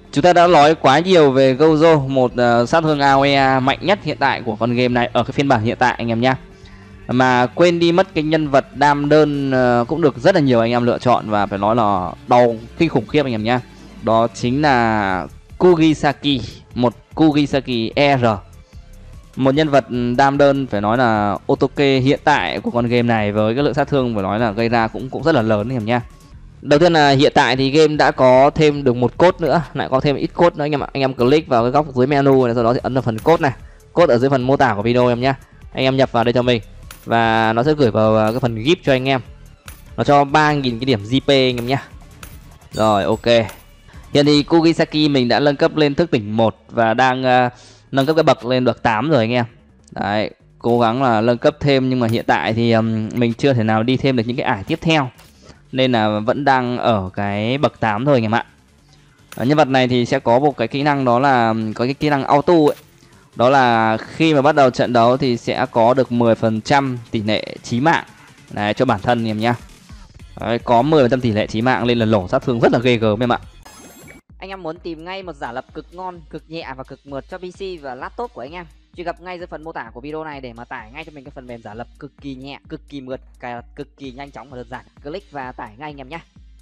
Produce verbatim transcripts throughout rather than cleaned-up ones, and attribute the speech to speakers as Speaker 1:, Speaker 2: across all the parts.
Speaker 1: Chúng ta đã nói quá nhiều về Gojo, một uh, sát thương a o e mạnh nhất hiện tại của con game này ở cái phiên bản hiện tại anh em nhé. Mà quên đi mất cái nhân vật đam đơn uh, cũng được rất là nhiều anh em lựa chọn và phải nói là đau kinh khủng khiếp anh em nhé. Đó chính là Kugisaki, một Kugisaki e rờ. Một nhân vật đam đơn phải nói là Otoke hiện tại của con game này với cái lượng sát thương phải nói là gây ra cũng cũng rất là lớn anh em nhé. Đầu tiên là hiện tại thì game đã có thêm được một code nữa, lại có thêm ít code nữa anh em ạ. Anh em click vào cái góc dưới menu này, sau đó thì ấn vào phần code này. Code ở dưới phần mô tả của video em nhé. Anh em nhập vào đây cho mình và nó sẽ gửi vào cái phần gift cho anh em. Nó cho ba nghìn cái điểm giê pê anh em nhé. Rồi ok. Hiện thì Kugisaki mình đã nâng cấp lên thức tỉnh một và đang uh, nâng cấp cái bậc lên được tám rồi anh em. Đấy, cố gắng là nâng cấp thêm nhưng mà hiện tại thì um, mình chưa thể nào đi thêm được những cái ải tiếp theo. Nên là vẫn đang ở cái bậc tám thôi anh em ạ. Ở nhân vật này thì sẽ có một cái kỹ năng, đó là có cái kỹ năng auto ấy. Đó là khi mà bắt đầu trận đấu thì sẽ có được mười phần trăm tỷ lệ chí mạng. Đấy, cho bản thân em nhá. Đấy, có mười phần trăm tỷ lệ chí mạng lên là lổ sát thương rất là ghê gớm em ạ.
Speaker 2: Anh em muốn tìm ngay một giả lập cực ngon, cực nhẹ và cực mượt cho pê xê và laptop của anh em, truy cập ngay dưới phần mô tả của video này để mà tải ngay cho mình cái phần mềm giả lập cực kỳ nhẹ, cực kỳ mượt, cài đặt cực kỳ nhanh chóng và đơn giản. Click và tải ngay anh em nhé.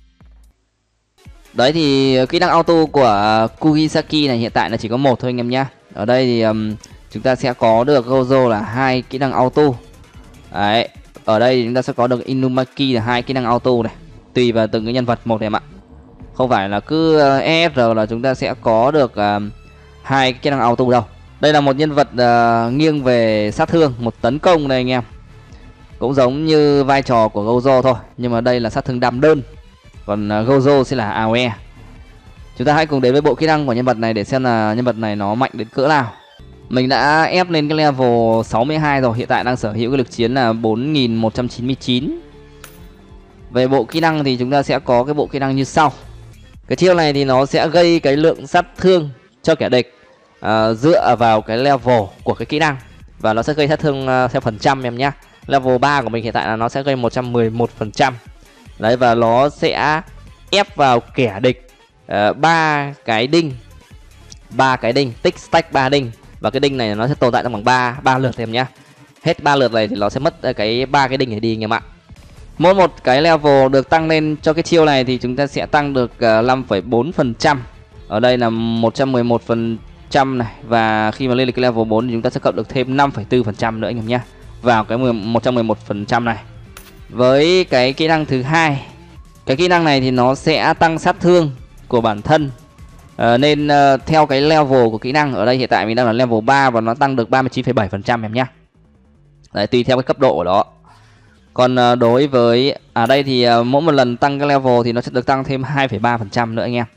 Speaker 1: Đấy thì kỹ năng auto của Kugisaki này hiện tại là chỉ có một thôi anh em nhé. Ở đây thì um, chúng ta sẽ có được Gojo là hai kỹ năng auto. Đấy, ở đây thì chúng ta sẽ có được Inumaki là hai kỹ năng auto này, tùy vào từng cái nhân vật một em ạ. Không phải là cứ e ét rờ là chúng ta sẽ có được uh, hai kỹ năng auto đâu. Đây là một nhân vật uh, nghiêng về sát thương, một tấn công đây anh em. Cũng giống như vai trò của Gojo thôi, nhưng mà đây là sát thương đam đơn. Còn uh, Gojo sẽ là a o e. Chúng ta hãy cùng đến với bộ kỹ năng của nhân vật này để xem là nhân vật này nó mạnh đến cỡ nào. Mình đã ép lên cái level sáu mươi hai rồi, hiện tại đang sở hữu cái lực chiến là bốn nghìn một trăm chín mươi chín. Về bộ kỹ năng thì chúng ta sẽ có cái bộ kỹ năng như sau. Cái chiêu này thì nó sẽ gây cái lượng sát thương cho kẻ địch uh, dựa vào cái level của cái kỹ năng. Và nó sẽ gây sát thương uh, theo phần trăm em nhé. Level ba của mình hiện tại là nó sẽ gây một trăm mười một phần trăm. Đấy, và nó sẽ ép vào kẻ địch ba uh, cái đinh. ba cái đinh, tích stack ba đinh. Và cái đinh này nó sẽ tồn tại trong khoảng ba ba lượt em nhé. Hết ba lượt này thì nó sẽ mất cái ba cái đinh này đi anh em ạ. Mỗi một cái level được tăng lên cho cái chiêu này thì chúng ta sẽ tăng được năm phẩy bốn phần trăm. Ở đây là một trăm mười một phần trăm này. Và khi mà lên được cái level bốn thì chúng ta sẽ cộng được thêm năm phẩy bốn phần trăm nữa anh em nhé, vào cái một trăm mười một phần trăm này. Với cái kỹ năng thứ hai, cái kỹ năng này thì nó sẽ tăng sát thương của bản thân. à, Nên uh, theo cái level của kỹ năng, ở đây hiện tại mình đang là level ba và nó tăng được ba mươi chín phẩy bảy phần trăm em nhé. Đấy, tùy theo cái cấp độ của đó. Còn uh, đối với ở à đây thì uh, mỗi một lần tăng cái level thì nó sẽ được tăng thêm hai phẩy ba phần trăm nữa anh em.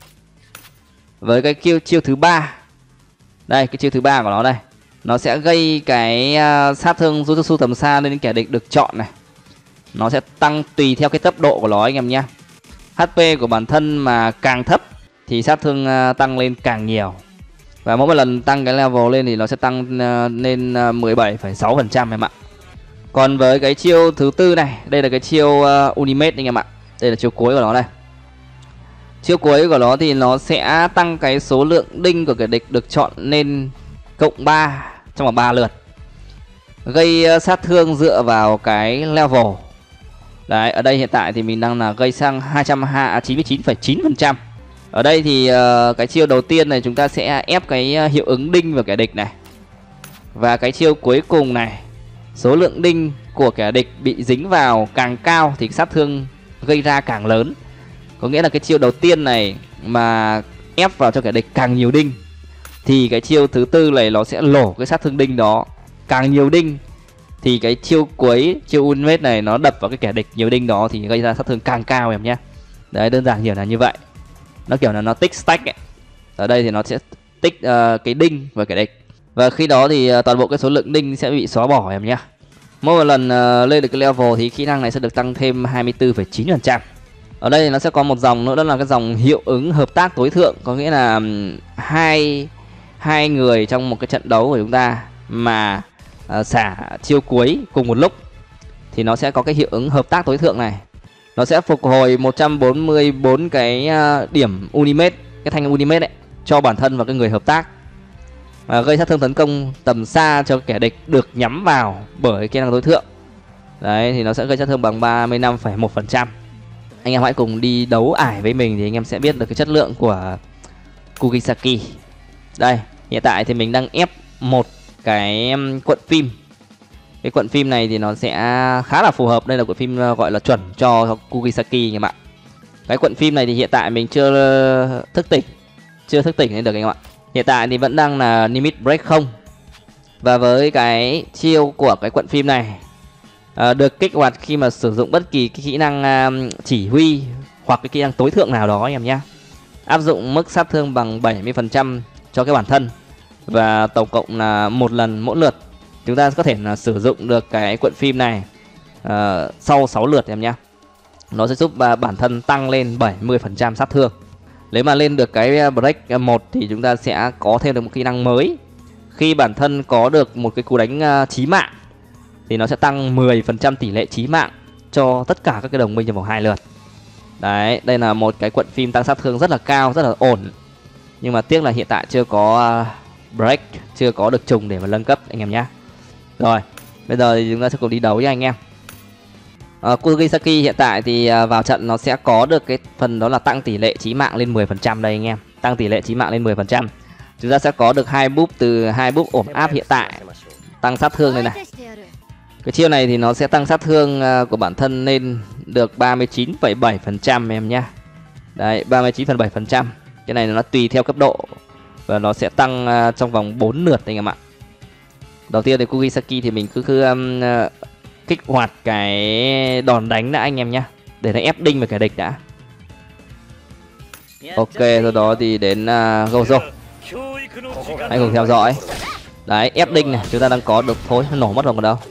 Speaker 1: Với cái chiêu chiêu thứ ba, đây cái chiêu thứ ba của nó đây, nó sẽ gây cái uh, sát thương Jutsu tầm xa lên những kẻ địch được chọn này. Nó sẽ tăng tùy theo cái tốc độ của nó anh em nhé. hát pê của bản thân mà càng thấp thì sát thương uh, tăng lên càng nhiều. Và mỗi một lần tăng cái level lên thì nó sẽ tăng uh, lên uh, mười bảy phẩy sáu phần trăm em ạ. Còn với cái chiêu thứ tư này, đây là cái chiêu uh, Ultimate anh em ạ. Đây là chiêu cuối của nó đây. Chiêu cuối của nó thì nó sẽ tăng cái số lượng đinh của kẻ địch được chọn lên cộng ba trong vòng ba lượt. Gây uh, sát thương dựa vào cái level. Đấy, ở đây hiện tại thì mình đang là gây sang hai trăm chín mươi chín phẩy chín phần trăm. Ở đây thì uh, cái chiêu đầu tiên này chúng ta sẽ ép cái uh, hiệu ứng đinh vào kẻ địch này. Và cái chiêu cuối cùng này, số lượng đinh của kẻ địch bị dính vào càng cao thì sát thương gây ra càng lớn. Có nghĩa là cái chiêu đầu tiên này mà ép vào cho kẻ địch càng nhiều đinh thì cái chiêu thứ tư này nó sẽ lổ cái sát thương đinh đó. Càng nhiều đinh thì cái chiêu cuối, chiêu Ultimate này nó đập vào cái kẻ địch nhiều đinh đó thì gây ra sát thương càng cao em nhé. Đấy, đơn giản hiểu là như vậy. Nó kiểu là nó tích stack ấy. Ở đây thì nó sẽ tích uh, cái đinh vào kẻ địch. Và khi đó thì uh, toàn bộ cái số lượng đinh sẽ bị xóa bỏ em nhé. Mỗi một lần uh, lên được cái level thì kỹ năng này sẽ được tăng thêm hai mươi tư phẩy chín phần trăm. Ở đây thì nó sẽ có một dòng nữa, đó là cái dòng hiệu ứng hợp tác tối thượng. Có nghĩa là um, hai hai người trong một cái trận đấu của chúng ta mà uh, xả chiêu cuối cùng một lúc thì nó sẽ có cái hiệu ứng hợp tác tối thượng này. Nó sẽ phục hồi một trăm bốn mươi bốn cái uh, điểm Ultimate, cái thanh Ultimate ấy. cho bản thân và cái người hợp tác. À, gây sát thương tấn công tầm xa cho kẻ địch được nhắm vào bởi kỹ năng tối thượng. Đấy thì nó sẽ gây sát thương bằng ba mươi lăm phẩy một phần trăm. Anh em hãy cùng đi đấu ải với mình thì anh em sẽ biết được cái chất lượng của Kugisaki. Đây, hiện tại thì mình đang ép một cái cuộn phim. Cái cuộn phim này thì nó sẽ khá là phù hợp. Đây là cuộn phim gọi là chuẩn cho Kugisaki anh em ạ. Cái cuộn phim này thì hiện tại mình chưa thức tỉnh, chưa thức tỉnh lên được anh em ạ. Hiện tại thì vẫn đang là limit break không. Và với cái chiêu của cái cuộn phim này à, được kích hoạt khi mà sử dụng bất kỳ cái kỹ năng à, chỉ huy hoặc cái kỹ năng tối thượng nào đó anh em nhé. Áp dụng mức sát thương bằng bảy mươi phần trăm cho cái bản thân. Và tổng cộng là một lần mỗi lượt chúng ta có thể là sử dụng được cái cuộn phim này à, sau sáu lượt em nhé. Nó sẽ giúp à, bản thân tăng lên bảy mươi phần trăm sát thương. Nếu mà lên được cái break một thì chúng ta sẽ có thêm được một kỹ năng mới. Khi bản thân có được một cái cú đánh uh, chí mạng thì nó sẽ tăng mười phần trăm tỷ lệ chí mạng cho tất cả các cái đồng minh trong vòng hai lượt. Đấy, đây là một cái cuộn phim tăng sát thương rất là cao, rất là ổn. Nhưng mà tiếc là hiện tại chưa có uh, break, chưa có được trùng để mà nâng cấp anh em nhé. Rồi, bây giờ thì chúng ta sẽ cùng đi đấu với anh em. Uh, Kugisaki hiện tại thì uh, vào trận nó sẽ có được cái phần đó là tăng tỷ lệ chí mạng lên mười phần trăm đây anh em. Tăng tỷ lệ chí mạng lên mười phần trăm. Chúng ta sẽ có được hai búp từ hai búp ổn áp hiện tại. Tăng sát thương đây này. Cái chiêu này thì nó sẽ tăng sát thương uh, của bản thân lên được ba mươi chín phẩy bảy phần trăm em nhá. Đấy, ba mươi chín phẩy bảy phần trăm. Cái này nó tùy theo cấp độ và nó sẽ tăng uh, trong vòng bốn lượt anh em ạ. Đầu tiên thì Kugisaki thì mình cứ cứ um, uh, kích hoạt cái đòn đánh đã anh em nhá, để nó ép đinh vào kẻ địch đã. Ok, sau đó thì đến uh, Gozo. Hãy cùng theo dõi. Đấy, ép đinh này, chúng ta đang có được thôi, nó nổ mất rồi còn đâu.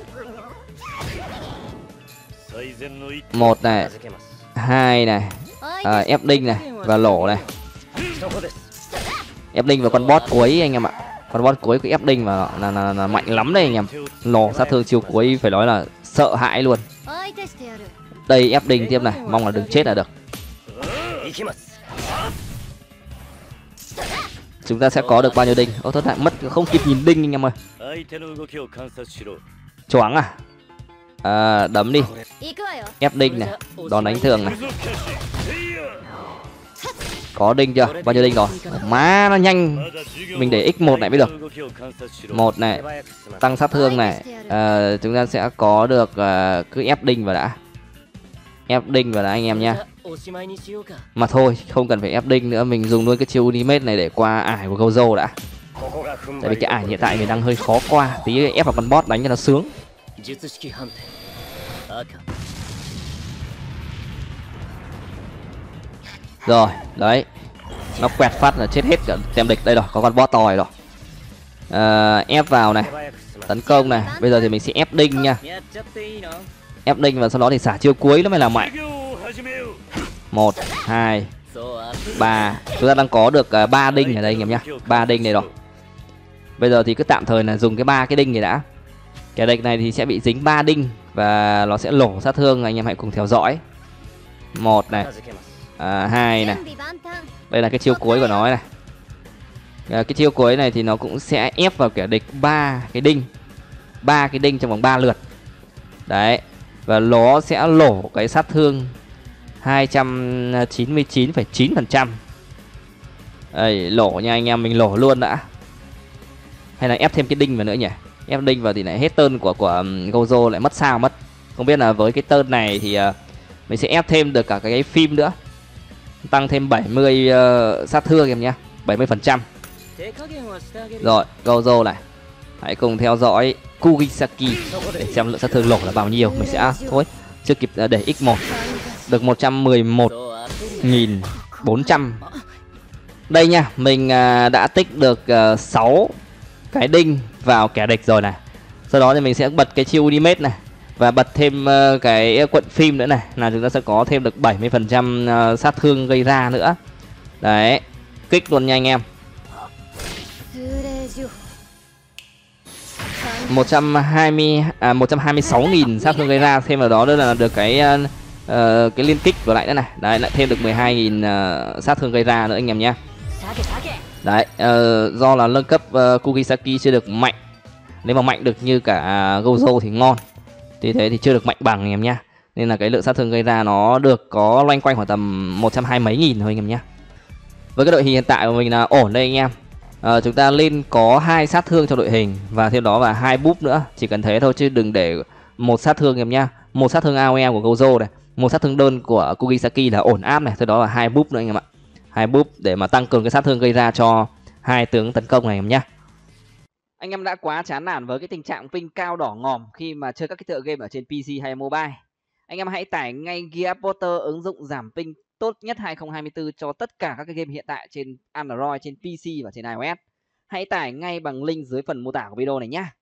Speaker 1: Một này, hai này, à, ép đinh này và lỗ này. Ép đinh vào con boss cuối anh em ạ. Con boss cuối cái ép đinh vào là, là, là, là mạnh lắm đây anh em. Lỗ sát thương chiêu cuối phải nói là sợ hãi luôn. Đây ép đinh tiếp này, mong là đừng chết là được. Chúng ta sẽ có được bao nhiêu đinh? Ô thôi lại mất không kịp nhìn đinh anh em ơi. Choáng à? À, đấm đi. Ép đinh này, đòn đánh thường này. Có đinh chưa? Bao nhiêu đinh rồi? Má nó nhanh. Mình để x một này mới được. Một này, tăng sát thương này. À, chúng ta sẽ có được uh, cứ ép đinh vào đã. Ép đinh vào đã anh em nha. Mà thôi, không cần phải ép đinh nữa, mình dùng luôn cái chiêu ultimate này để qua ải của Gozo đã. Tại vì cái ải hiện tại mình đang hơi khó qua, tí ép vào con boss đánh cho nó sướng. Rồi, đấy. Nó quẹt phát là chết hết cả tem địch. Đây rồi, có con boss tòi rồi. À, ép vào này, tấn công này. Bây giờ thì mình sẽ ép đinh nha. Ép đinh và sau đó thì xả chiêu cuối nó mới là mạnh. Một, hai, ba. Chúng ta đang có được uh, ba đinh ở đây anh em nhá. ba đinh này rồi. Bây giờ thì cứ tạm thời là dùng cái ba cái đinh này đã. Kẻ địch này thì sẽ bị dính ba đinh và nó sẽ lổ sát thương, anh em hãy cùng theo dõi. Một này, à, hai này. Đây là cái chiêu cuối của nó này. À, cái chiêu cuối này thì nó cũng sẽ ép vào kẻ địch ba cái đinh. ba cái đinh trong vòng ba lượt. Đấy. Và nó sẽ lổ cái sát thương hai trăm chín mươi chín phẩy chín phần trăm. Đây, lổ nha anh em, mình lổ luôn đã. Hay là ép thêm cái đinh vào nữa nhỉ? Ép đinh vào thì lại hết tơn của của um, Gozo lại mất sao mất. Không biết là với cái tơn này thì uh, mình sẽ ép thêm được cả cái phim nữa. Tăng thêm bảy mươi uh, sát thương em nhé, bảy mươi phần trăm. Rồi, Gozo này. Hãy cùng theo dõi Kugisaki để xem lượng sát thương lỗ là bao nhiêu. Mình sẽ à, thôi, chưa kịp để x một. Được một trăm mười một nghìn bốn trăm. Đây nha, mình uh, đã tích được uh, sáu cái đinh vào kẻ địch rồi này. Sau đó thì mình sẽ bật cái chiêu ultimate này và bật thêm uh, cái cuộn phim nữa này, là chúng ta sẽ có thêm được bảy mươi phần trăm uh, sát thương gây ra nữa. Đấy, kích luôn nha anh em. một trăm hai mươi à, một trăm hai mươi sáu nghìn sát thương gây ra, thêm vào đó nữa là được cái uh, cái liên kích vào lại nữa này. Đấy, lại thêm được mười hai nghìn uh, sát thương gây ra nữa anh em nhé. Đấy, uh, do là nâng cấp uh, Kugisaki chưa được mạnh. Nếu mà mạnh được như cả Gojo thì ngon. Thì thế thì chưa được mạnh bằng anh em nhá. Nên là cái lượng sát thương gây ra nó được có loanh quanh khoảng tầm một trăm hai mấy nghìn thôi anh em nhá. Với cái đội hình hiện tại của mình là ổn đây anh em. À, chúng ta lên có hai sát thương trong đội hình và thêm đó là hai búp nữa, chỉ cần thế thôi chứ đừng để một sát thương em nhá. Một sát thương a o e của Gojo này, một sát thương đơn của Kugisaki là ổn áp này, thêm đó là hai búp nữa anh em ạ. Hai búp để mà tăng cường cái sát thương gây ra cho hai tướng tấn công này em nhá.
Speaker 2: Anh em đã quá chán nản với cái tình trạng ping cao đỏ ngòm khi mà chơi các cái tựa game ở trên pê xê hay mobile. Anh em hãy tải ngay Gear Porter, ứng dụng giảm ping tốt nhất hai không hai tư cho tất cả các cái game hiện tại trên Android, trên pê xê và trên iOS. Hãy tải ngay bằng link dưới phần mô tả của video này nhé.